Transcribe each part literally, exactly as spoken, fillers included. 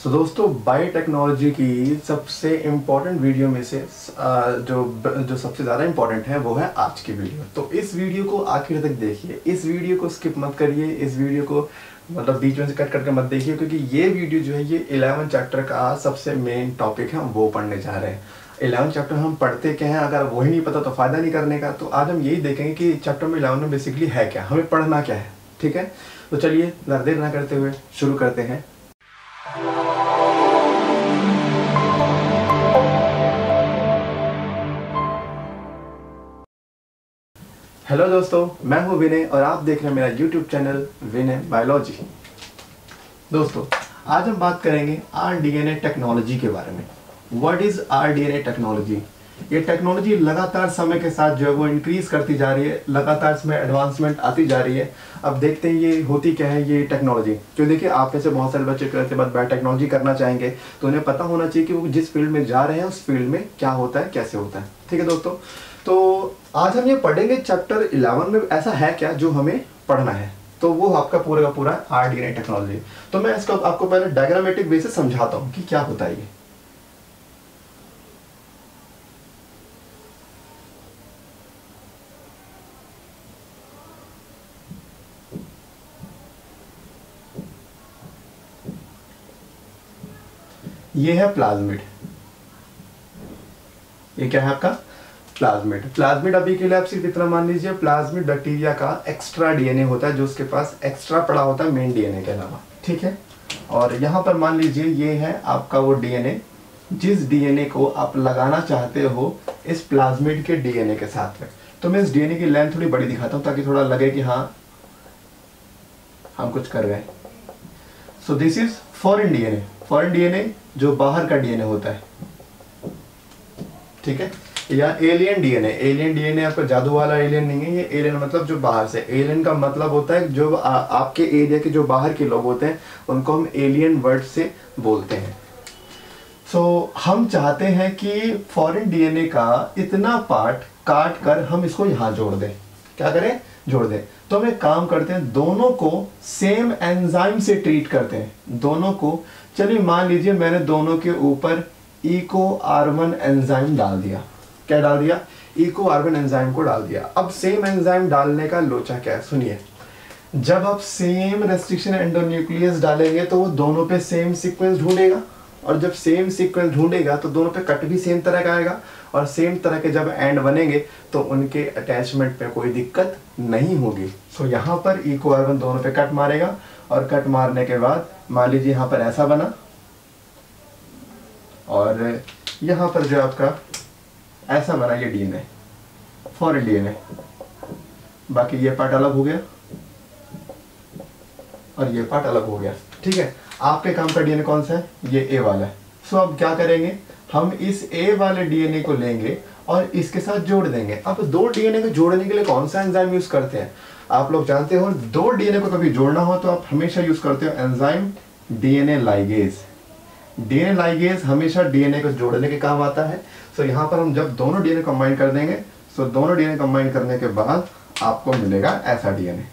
सो so, दोस्तों biotechnology की सबसे इम्पोर्टेंट वीडियो में से आ, जो जो सबसे ज़्यादा इम्पोर्टेंट है वो है आज की वीडियो। तो इस वीडियो को आखिर तक देखिए, इस वीडियो को स्किप मत करिए, इस वीडियो को मतलब बीच में से कट करके मत देखिए, क्योंकि ये वीडियो जो है ये इलेवन चैप्टर का सबसे मेन टॉपिक है, हम वो पढ़ने जा रहे हैं। इलेवन चैप्टर हम पढ़ते क्या हैं, अगर वही नहीं पता तो फ़ायदा नहीं करने का। तो आज हम यही देखेंगे कि चैप्टर में इलेवन में बेसिकली है क्या, हमें पढ़ना क्या है। ठीक है, तो चलिए ज़्यादा देर ना करते हुए शुरू करते हैं। हेलो दोस्तों, मैं हूं विनय और आप देख रहे हैं मेरा यूट्यूब चैनल विनय बायोलॉजी। दोस्तों आज हम बात करेंगे आरडीएनए टेक्नोलॉजी के बारे में। What is rDNA technology? ये टेक्नोलॉजी लगातार समय के साथ जो है वो इंक्रीज करती जा रही है, लगातार इसमें एडवांसमेंट आती जा रही है। अब देखते हैं ये होती क्या है ये टेक्नोलॉजी। तो देखिए, आप में से बहुत सारे बच्चे करते बाद बायोटेक्नोलॉजी करना चाहेंगे, तो उन्हें पता होना चाहिए कि वो जिस फील्ड में जा रहे हैं उस फील्ड में क्या होता है, कैसे होता है। ठीक है दोस्तों, तो आज हम ये पढ़ेंगे चैप्टर इलेवन में ऐसा है क्या जो हमें पढ़ना है। तो वो आपका पूरा का पूरा आरडीएनए टेक्नोलॉजी। तो मैं इसको आपको पहले डायग्रामेटिक वे से समझाता हूँ कि क्या होता है ये। ये है प्लाज्मिड। ये क्या है आपका प्लाज्मिड। प्लाज्मिड अभी के लिए आप सिर्फ इतना मान लीजिए, प्लाज्मिड बैक्टीरिया का एक्स्ट्रा डीएनए होता है जो उसके पास एक्स्ट्रा पड़ा होता है मेन डीएनए के अलावा। ठीक है, और यहाँ पर मान लीजिए ये है आपका वो डीएनए जिस डीएनए को आप लगाना चाहते हो इस प्लाज्मिड के डीएनए के साथ में। तो मैं इस डीएनए की लेंथ थोड़ी बड़ी दिखाता हूँ ताकि थोड़ा लगे कि हाँ हम कुछ कर रहे हैं। So this is foreign DNA. Foreign DNA जो बाहर का डीएनए होता है, ठीक है, या एलियन डीएनए। एलियन डीएनए आपका जादू वाला एलियन नहीं है, ये एलियन मतलब जो बाहर से। एलियन का मतलब होता है जो आ, आपके एरिया के जो बाहर के लोग होते हैं उनको हम एलियन वर्ड से बोलते हैं। सो so, हम चाहते हैं कि फॉरेन डीएनए का इतना पार्ट काट कर हम इसको यहाँ जोड़ दें। क्या करें? जोड़ दें। तो हम एक काम करते हैं, दोनों को सेम एंजाइम से ट्रीट करते हैं। दोनों को, चलिए मान लीजिए मैंने दोनों के ऊपर इको आर वन एंजाइम डाल दिया। क्या डाल दिया? इको आर वन एंजाइम को डाल दिया। अब सेम एंजाइम डालने का लोचा क्या है, सुनिए। जब आप सेम रेस्ट्रिक्शन एंडोन्यूक्लियस डालेंगे तो वो दोनों पे सेम सीक्वेंस ढूंढेगा, और जब सेम सीक्वेंस ढूंढेगा तो दोनों पे कट भी सेम तरह का आएगा, और सेम तरह के जब एंड बनेंगे तो उनके अटैचमेंट पे कोई दिक्कत नहीं होगी। सो यहाँ पर इको आर वन दोनों पे कट मारेगा, और कट मारने के बाद मान लीजिए यहाँ पर ऐसा बना, और यहाँ पर जो आपका ऐसा बना ये डीएनए, फॉरेन डीएनए। बाकी ये पार्ट अलग हो गया और ये पार्ट अलग हो गया। ठीक है, आपके काम का डीएनए कौन सा है? ये ए वाला है। सो अब क्या करेंगे, हम इस ए वाले डीएनए को लेंगे और इसके साथ जोड़ देंगे। अब दो डीएनए को जोड़ने के लिए कौन सा एंजाइम यूज करते हैं? आप लोग जानते हो, दो डीएनए को कभी जोड़ना हो तो आप हमेशा यूज करते हो enzyme DNA ligase. DNA ligase हमेशा डीएनए को जोड़ने के काम आता है। सो यहाँ पर हम जब दोनों डीएनए कंबाइन कर देंगे, सो दोनों डीएनए कंबाइन करने के बाद आपको मिलेगा ऐसा डीएनए।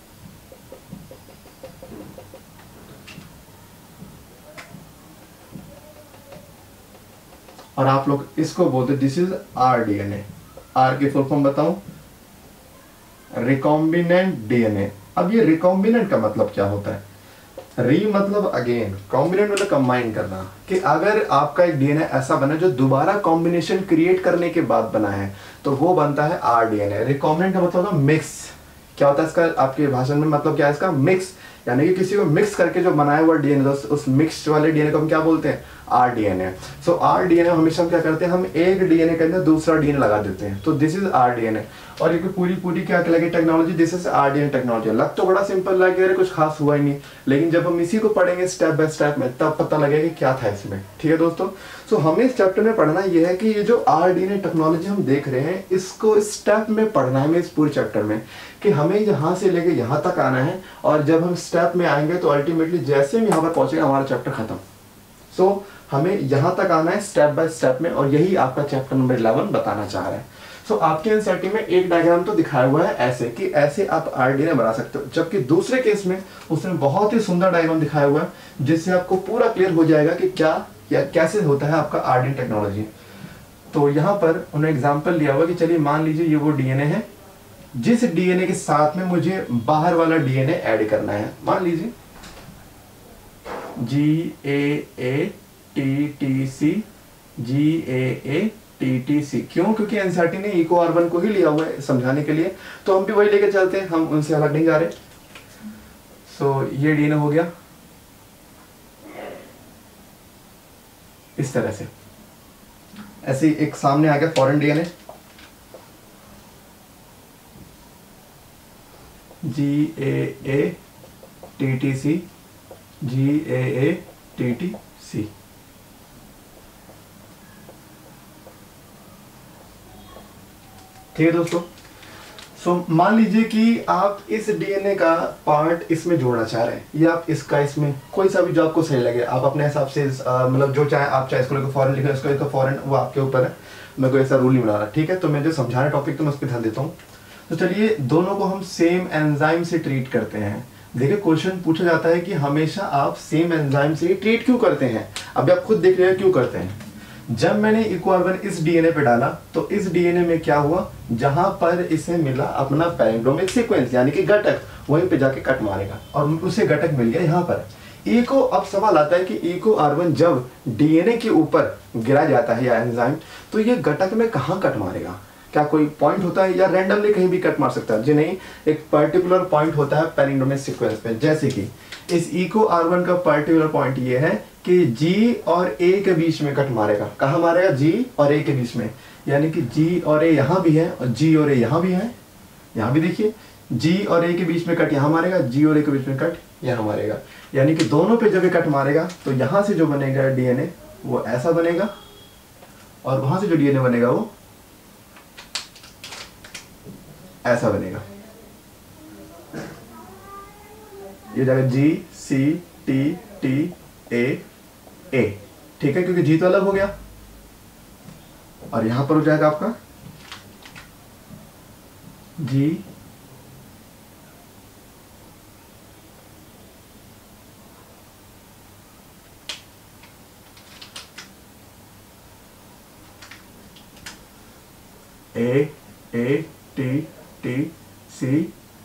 और आप लोग इसको बोलते this is R DNA. R की फुल फॉर्म बताऊं? Recombinant DNA. अब ये रिकॉम्बिनेंट का मतलब क्या होता है? री मतलब अगेन, कॉम्बिनेंट मतलब कंबाइन करना। कि अगर आपका एक डीएनए ऐसा बना जो दोबारा कॉम्बिनेशन क्रिएट करने के बाद बना है तो वो बनता है आर डीएनए। रिकॉम्बिनेंट का मतलब होता है मिक्स। क्या होता है इसका आपके भाषण में मतलब क्या है इसका? मिक्स, यानी कि किसी को मिक्स करके जो बनाया हुआ डीएनए, उस मिक्स वाले डीएनए को हम क्या बोलते हैं? R DNA. So R DNA हमेशा हम क्या करते हैं, हम एक डीएनए के अंदर दूसरा डीएनए लगा देते हैं। तो दिस इज आर डीएनए। और ये पूरी पूरी क्या लगे technology, this is R DNA technology. लग तो बड़ा सिंपल लगे, अरे कुछ खास हुआ ही नहीं, लेकिन जब हम इसी को पढ़ेंगे स्टेप बाय स्टेप में तब पता लगेगा कि क्या था इसमें। ठीक है दोस्तों, सो हमें इस चैप्टर में पढ़ना यह है कि ये जो आर डीएनए टेक्नोलॉजी हम देख रहे हैं इसको स्टेप में पढ़ना है। इस पूरे चैप्टर में कि हमें यहाँ से लेके यहाँ तक आना है, और जब हम स्टेप में आएंगे तो अल्टीमेटली जैसे हम यहाँ पर पहुंचेगा हमारा चैप्टर खत्म। सो so, हमें यहाँ तक आना है स्टेप बाय स्टेप में, और यही आपका चैप्टर नंबर इलेवन बताना चाह रहा है। सो आपके एनसीईआरटी में एक डायग्राम तो दिखाया हुआ है ऐसे कि ऐसे आप आरडीएनए बना सकते हो, जबकि दूसरे केस में उसने बहुत ही सुंदर डायग्राम दिखाया हुआ है जिससे आपको पूरा क्लियर हो जाएगा कि क्या या कैसे होता है आपका आरडीएनए टेक्नोलॉजी। तो यहाँ पर उन्होंने एग्जाम्पल लिया हुआ कि चलिए मान लीजिए ये वो डीएनए है जिस डीएनए के साथ में मुझे बाहर वाला डीएनए ऐड करना है। मान लीजिए G A A T T C G A A T T C. क्यों? क्योंकि एनसीईआरटी ने इको आर वन को ही लिया हुआ है समझाने के लिए, तो हम भी वही लेके चलते हैं, हम उनसे अलग नहीं जा रहे। सो so, ये डीएनए हो गया इस तरह से। ऐसे ही एक सामने आ गया foreign DNA G A A T T C G A A T T C. ठीक है दोस्तों। सो so, मान लीजिए कि आप इस डीएनए का पार्ट इसमें जोड़ना चाह रहे हैं या आप इसका इसमें कोई सा भी जो आपको सही लगे आप अपने हिसाब से मतलब जो चाहे आप चाहे इसको लेकर फॉरेन लिखें इसको लेकर फॉरेन, वो आपके ऊपर है, मैं कोई ऐसा रूल नहीं बना रहा। ठीक है, तो मैं जो समझा रहा टॉपिक तो मैं उस पर ध्यान देता हूँ। तो चलिए दोनों को हम सेम एंजाइम से ट्रीट करते हैं। देखिए क्वेश्चन पूछा जाता है कि हमेशा आप सेम एंजाइम से ट्रीट क्यों करते हैं। अभी आप खुद देख रहे हैं क्यों करते हैं। जब मैंने इको आर वन इस डीएनए पे डाला तो इस डीएनए में क्या हुआ, जहां पर इसे मिला अपना पैलिंड्रोमिक सीक्वेंस यानी कि घटक, वहीं पे जाके कट मारेगा और उसे घटक मिल गया यहाँ पर इको। अब सवाल आता है कि इको आर वन जब डीएनए के ऊपर गिरा जाता है या एंजाइम, तो ये घटक में कहाँ कट मारेगा? क्या कोई पॉइंट होता है या रैंडमली कहीं भी कट मार सकता है? जी नहीं, एक पर्टिकुलर पॉइंट होता है पैलिंड्रोमिक सीक्वेंस पे। जैसे कि इस इको आर वन का पर्टिकुलर पॉइंट ये है कि G और A के बीच में कट मारेगा। कहाँ मारेगा? G और A के बीच में, यानी कि G और A यहाँ भी है और G और A यहाँ भी है। यहाँ भी देखिए G और A के बीच में कट यहाँ मारेगा, G और A के बीच में कट यहाँ मारेगा, यानी कि दोनों पे जब ये कट मारेगा तो यहाँ से जो बनेगा डीएनए वो ऐसा बनेगा और वहां से जो डीएनए बनेगा वो ऐसा बनेगा। ये जाएगा जी सी टी टी ए ए। ठीक है, क्योंकि जी तो अलग हो गया और यहां पर हो जाएगा आपका जी ए ए टी टी सी,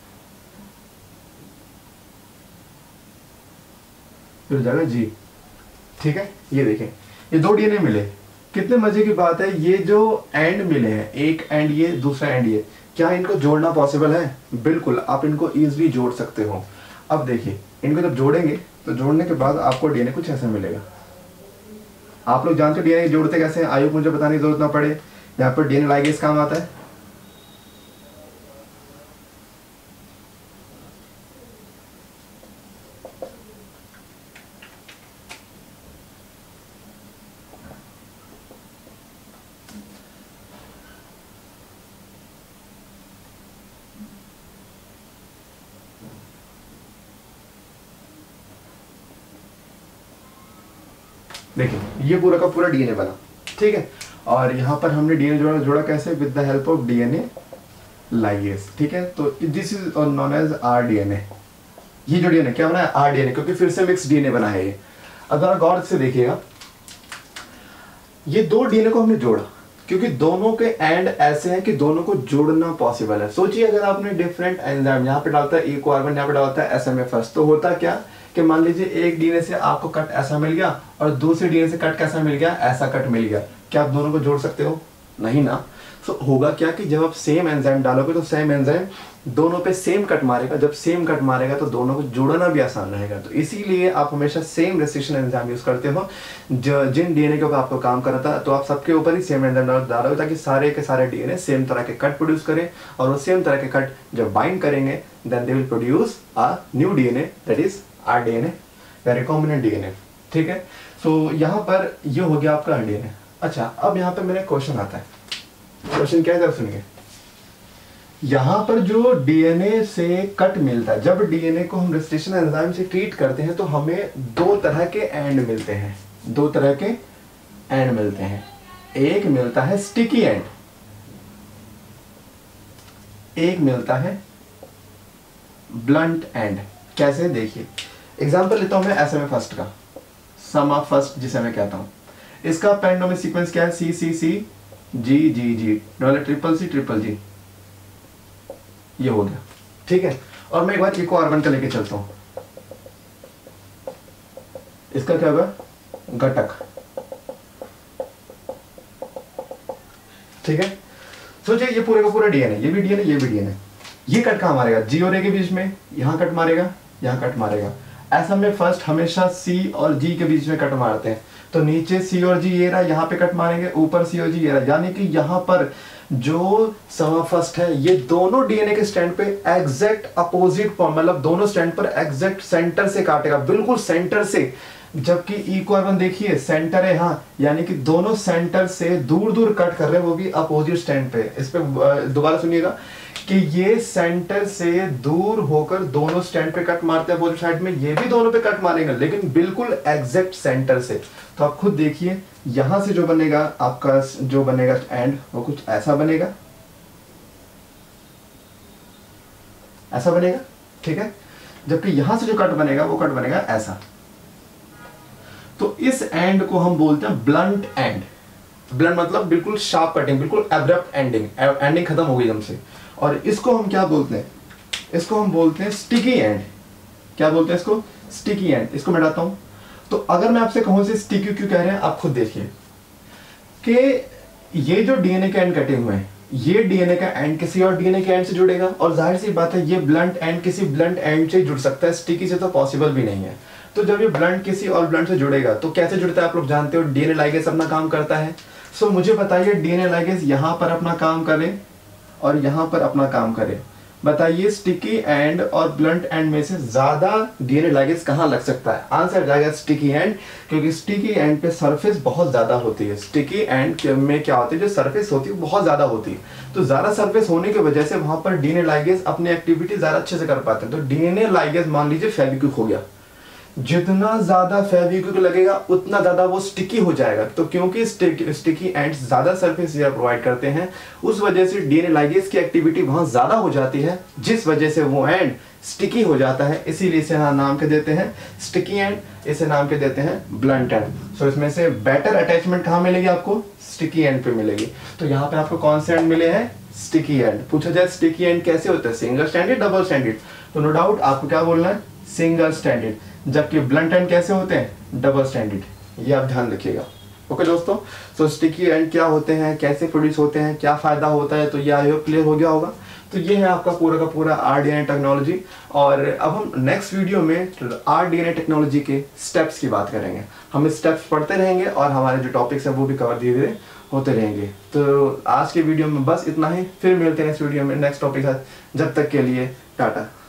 फिर हो जाएगा जी। ठीक है, ये देखें ये दो डीएनए मिले, कितने मजे की बात है। ये जो एंड मिले हैं, एक एंड ये दूसरा एंड ये, क्या इनको जोड़ना पॉसिबल है? बिल्कुल, आप इनको इजीली जोड़ सकते हो। अब देखिए इनको जब जोड़ेंगे तो जोड़ने के बाद आपको डीएनए कुछ ऐसा मिलेगा। आप लोग जानते हो डीएनए जोड़ते कैसे हैं, आयु मुझे बताने की जरूरत ना पड़े। यहाँ पर डीएनए लाइगेज काम आता है। देखिए ये पूरा का पूरा डीएनए बना। ठीक है, और यहाँ पर हमने डीएनए जोड़ा जोड़ा कैसे? With the help of DNA ligase. ठीक है, तो this is known as rDNA. ये जो डीएनए क्या बना है? आरडीएनए, क्योंकि फिर से मिक्स डीएनए बना है ये। अब जरा गौर से देखिएगा, ये दो डीएनए को हमने जोड़ा क्योंकि दोनों के एंड ऐसे हैं कि दोनों को जोड़ना पॉसिबल है। सोचिए अगर आपने डिफरेंट एंजाइम, यहाँ पे डालता है इको आर वन, यहाँ पे डालता है एस एम एफ एस, तो होता क्या कि मान लीजिए एक डीएनए से आपको कट ऐसा मिल गया और दूसरे डीएनए से कट कैसा मिल गया? ऐसा कट मिल गया। क्या आप दोनों को जोड़ सकते हो? नहीं ना। सो so, होगा क्या कि जब आप सेम एंजाइम डालोगे तो सेम एंजाइम दोनों पे सेम कट मारेगा। जब सेम कट मारेगा तो दोनों को जोड़ना भी आसान रहेगा। तो इसीलिए आप हमेशा सेम रेस्ट्रिक्शन एंजाइम यूज करते हो। जिन डीएनए के ऊपर आपको काम करना था तो आप सबके ऊपर ही सेम एंजाइम डालोगे ताकि सारे के सारे डीएनए सेम तरह के कट प्रोड्यूस करें, और वो सेम तरह के कट जब बाइंड करेंगे then they will produce a new DNA, that is rDNA या रिकॉम्बिनेंट डीएनए। ठीक है, सो यहाँ पर ये हो गया आपका आरडीएनए। अच्छा, अब यहाँ पे मेरा क्वेश्चन आता है। क्वेश्चन क्या है सुनिए। यहाँ पर जो डीएनए से कट मिलता है, जब डीएनए को हम रेस्ट्रिक्शन एंजाइम से ट्रीट करते हैं तो हमें दो तरह के एंड मिलते हैं। दो तरह के एंड मिलते हैं। एक मिलता है स्टिकी एंड, एक मिलता है ब्लंट एंड। कैसे, देखिए एग्जांपल लेता हूं मैं एस एम ए फर्स्ट का, सम ऑफ फर्स्ट जिसे मैं कहता हूं, इसका पेंडोमिक सीक्वेंस क्या है, C C C G G G dollar triple C triple G, ये हो गया, ठीक है। और मैं एक बार इको आर वन का लेके चलता हूं, इसका क्या होगा, घटक, ठीक है। सोचिए ये पूरे का पूरा डीएनए, ये भी डीएनए ये भी डीएनए, ये कट कहां मारेगा, जी और ए के बीच में, यहां कट मारेगा, यहां कट मारेगा। ऐसा में फर्स्ट हमेशा सी और जी के बीच में कट मारते हैं, तो नीचे सी और जी ये रहा, यहाँ पे कट मारेंगे, ऊपर सी और जी ये रहा, यानी कि यहाँ पर जो सम फर्स्ट है ये दोनों डीएनए के स्टैंड पे एग्जैक्ट अपोजिट, मतलब दोनों स्टैंड पर एग्जैक्ट सेंटर से काटेगा, बिल्कुल सेंटर से। जबकि ई को आर वन देखिए सेंटर है, हाँ, यानी कि दोनों सेंटर से दूर दूर कट कर रहे हैं, वो भी अपोजिट स्टैंड पे। इस पे दोबारा सुनिएगा कि ये सेंटर से दूर होकर दोनों स्टैंड पे कट मारते हैं अपोजिट साइड में, ये भी दोनों पे कट मारेंगे, लेकिन बिल्कुल एग्जैक्ट सेंटर से। तो आप खुद देखिए यहां से जो बनेगा आपका, जो बनेगा एंड, वो कुछ ऐसा बनेगा, ऐसा बनेगा, ठीक है। जबकि यहां से जो कट बनेगा वो कट बनेगा ऐसा। तो इस एंड को हम बोलते हैं ब्लंट एंड। ब्लंट मतलब बिल्कुल शार्प कटिंग, बिल्कुल एब्रप्ट एंडिंग, एंडिंग खत्म हो गई एकदम से। और इसको हम क्या बोलते हैं, इसको हम बोलते हैं स्टिकी एंड। क्या बोलते हैं इसको, स्टिकी एंड। इसको मैं हटाता हूं। तो अगर मैं आपसे कहूं से स्टिकी क्यों कह रहे हैं, आप खुद देखिए कि ये जो डीएनए के एंड कटे हुए हैं, ये डीएनए का एंड किसी और डीएनए के एंड से जुड़ेगा, और जाहिर सी बात है ये ब्लंट एंड किसी ब्लंट एंड से जुड़ सकता है, स्टिकी से तो पॉसिबल भी नहीं है। तो जब ये ब्लंट किसी और ब्लंट से जुड़ेगा तो कैसे जुड़ता है आप लोग जानते हो, डीएनए लाइगेज अपना काम करता है। सो मुझे बताइए डीएनए लाइगेज यहां पर अपना काम करे और यहां पर अपना काम करे, बताइए स्टिकी एंड और ब्लंट एंड में से ज्यादा डीएनए लाइगेज कहां लग सकता है। आंसर जाएगा स्टिकी एंड, क्योंकि स्टिकी एंड पे सरफेस बहुत ज्यादा होती है। स्टिकी एंड में क्या होती है, जो सरफेस होती है बहुत ज्यादा होती है, तो ज्यादा सरफेस होने की वजह से वहां पर डीएनए लाइगेज अपनी एक्टिविटी ज्यादा अच्छे से कर पाते हैं। तो डीएनए लाइगेज मान लीजिए फेविक्विक हो गया, जितना ज्यादा फेविक्विक लगेगा उतना ज्यादा वो स्टिकी हो जाएगा। तो क्योंकि स्टिकी एंड्स ज्यादा सरफेस एरिया प्रोवाइड करते हैं, उस वजह से डीएनए लाइगेज की एक्टिविटी वहां ज्यादा हो जाती है, जिस वजह से वो एंड स्टिकी हो जाता है। इसीलिए इसे नाम के देते हैं स्टिकी एंड, इसे नाम के देते हैं ब्लंट एंड। सो इसमें से बेटर अटैचमेंट कहां मिलेगी आपको, स्टिकी एंड पे मिलेगी। तो यहाँ पे आपको कौन से एंड मिले हैं, स्टिकी एंड। पूछा जाए स्टिकी एंड कैसे होता है, सिंगल स्टैंडर्ड डबल स्टैंडर्ड, तो नो डाउट आपको क्या बोलना है, सिंगल स्टैंडर्ड। जबकि ब्लंट एंड कैसे होते हैं, डबल स्टैंडर्ड। ये आप ध्यान रखिएगा। ओके दोस्तों, तो स्टिकी एंड क्या होते हैं, कैसे प्रोड्यूस होते हैं, क्या फायदा होता है, तो ये आई होप क्लियर हो गया होगा। तो ये है आपका पूरा का पूरा आरडीएनए टेक्नोलॉजी। और अब हम नेक्स्ट वीडियो में आरडीएनए टेक्नोलॉजी के स्टेप्स की बात करेंगे। हम स्टेप्स पढ़ते रहेंगे और हमारे जो टॉपिक्स हैं वो भी कवर धीरे धीरे होते रहेंगे। तो आज के वीडियो में बस इतना ही, फिर मिलते हैं नेक्स्ट वीडियो में नेक्स्ट टॉपिक के साथ। जब तक के लिए टाटा।